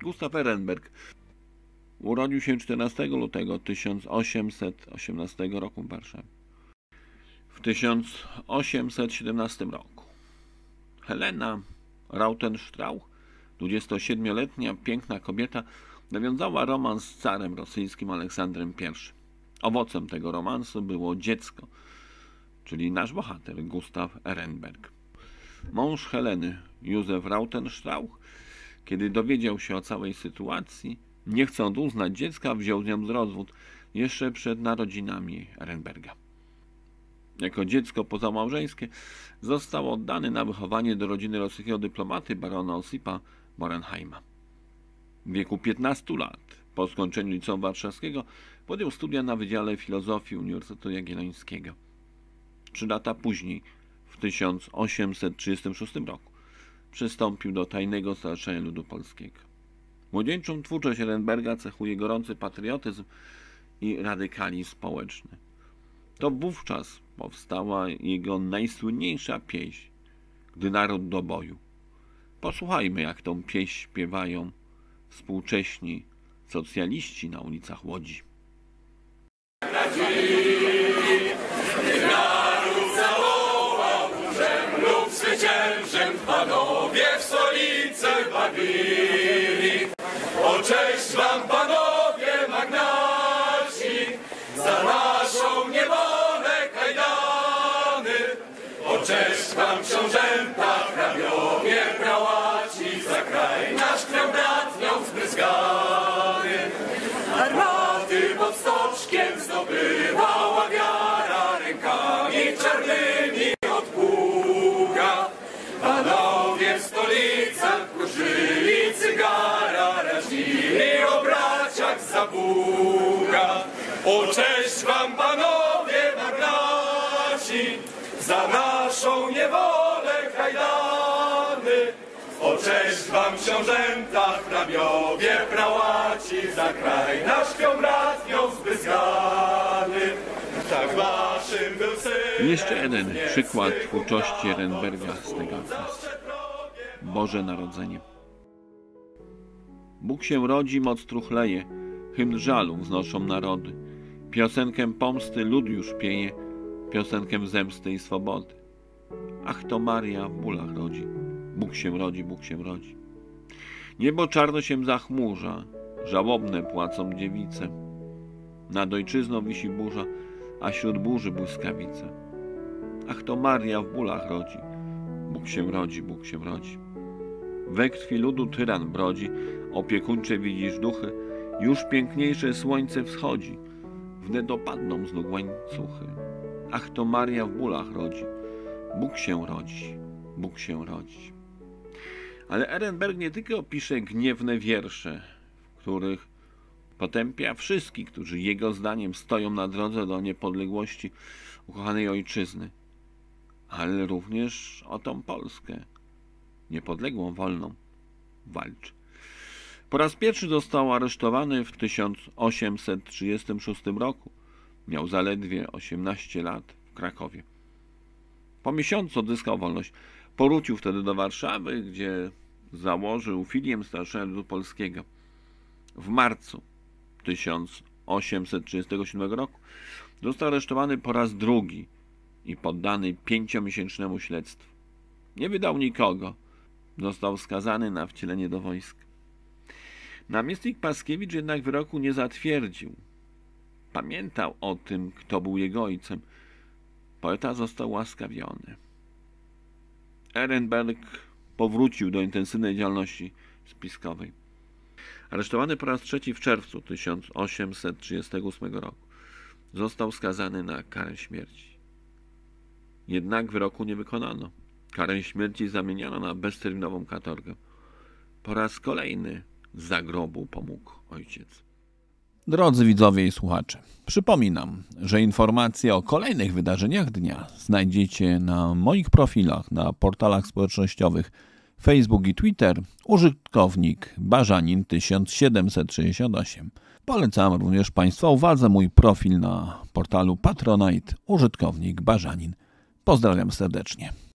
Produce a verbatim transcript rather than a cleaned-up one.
Gustaw Ehrenberg urodził się czternastego lutego tysiąc osiemset osiemnastego roku w Warszawie. W tysiąc osiemset siedemnastym roku Helena Rautenstrauch, dwudziestosiedmioletnia piękna kobieta, nawiązała romans z carem rosyjskim Aleksandrem pierwszym. Owocem tego romansu było dziecko, czyli nasz bohater Gustaw Ehrenberg. Mąż Heleny, Józef Rautenstrauch, kiedy dowiedział się o całej sytuacji, nie chcąc uznać dziecka, wziął z nią rozwód jeszcze przed narodzinami Ehrenberga. Jako dziecko pozamałżeńskie został oddany na wychowanie do rodziny rosyjskiego dyplomaty barona Osipa Morenheima. W wieku piętnastu lat, po skończeniu liceum warszawskiego, podjął studia na Wydziale Filozofii Uniwersytetu Jagiellońskiego. Trzy lata później, w tysiąc osiemset trzydziestym szóstym roku, przystąpił do Tajnego Stowarzyszenia Ludu Polskiego. Młodzieńczą twórczość Ehrenberga cechuje gorący patriotyzm i radykalizm społeczny. To wówczas powstała jego najsłynniejsza pieśń „Gdy naród do boju”. Posłuchajmy, jak tą pieśń śpiewają współcześni socjaliści na ulicach Łodzi. Naród zawołał burzem lub zwyciężem, panowie w stolicy bawili. O cześć wam, panowie magnaci, za naszą niewolę kajdany. O cześć wam, książęta, hrabiowie, prałaci, za kraj nasz krwią bratnią zbryzgany. Armaty pod stoczkiem zdobywała wiara, rękami czarnymi od pługa. Panowie w stolicach kurzyli cygara, razili o braciach za Buga. O cześć wam, panowie magnaci, za naszą niewolę kajdany. O cześć wam, książęta, hrabiowie, prałaci, za kraj nasz krwią bratnią zbryzgany. Tak waszym był syn. Jeszcze jeden przykład twórczości Ehrenberga z tego okresu. Boże Narodzenie. Bóg się rodzi, moc truchleje, hymn żalu wznoszą narody. Piosenkę pomsty lud już pieje, piosenkę zemsty i swobody. Ach, to Maria w bólach rodzi, Bóg się rodzi, Bóg się rodzi. Niebo czarno się zachmurza, żałobne płacą dziewice. Nad ojczyzną wisi burza, a wśród burzy błyskawice. Ach, to Maria w bólach rodzi, Bóg się rodzi, Bóg się rodzi. We krwi ludu tyran brodzi, opiekuńcze widzisz duchy, już piękniejsze słońce wschodzi, wnet dopadną z nóg łańcuchy. Ach, to Maria w bólach rodzi, Bóg się rodzi, Bóg się rodzi. Ale Ehrenberg nie tylko pisze gniewne wiersze, w których potępia wszystkich, którzy jego zdaniem stoją na drodze do niepodległości ukochanej ojczyzny, ale również o tą Polskę, niepodległą, wolną, walczy. Po raz pierwszy został aresztowany w tysiąc osiemset trzydziestym szóstym roku. Miał zaledwie osiemnaście lat w Krakowie. Po miesiącu odzyskał wolność. Powrócił wtedy do Warszawy, gdzie założył filię Stowarzyszenia Ludu Polskiego. W marcu tysiąc osiemset trzydziestego siódmego roku został aresztowany po raz drugi i poddany pięciomiesięcznemu śledztwu. Nie wydał nikogo. Został skazany na wcielenie do wojska. Namiestnik Paskiewicz jednak wyroku nie zatwierdził. Pamiętał o tym, kto był jego ojcem. Poeta został łaskawiony. Ehrenberg powrócił do intensywnej działalności spiskowej. Aresztowany po raz trzeci w czerwcu tysiąc osiemset trzydziestego ósmego roku, został skazany na karę śmierci. Jednak wyroku nie wykonano. Karę śmierci zamieniono na bezterminową katorgę. Po raz kolejny zza grobu pomógł ojciec. Drodzy widzowie i słuchacze, przypominam, że informacje o kolejnych wydarzeniach dnia znajdziecie na moich profilach na portalach społecznościowych Facebook i Twitter, użytkownik Barzanin tysiąc siedemset sześćdziesiąt osiem. Polecam również Państwa uwadze mój profil na portalu Patronite, użytkownik Barzanin. Pozdrawiam serdecznie.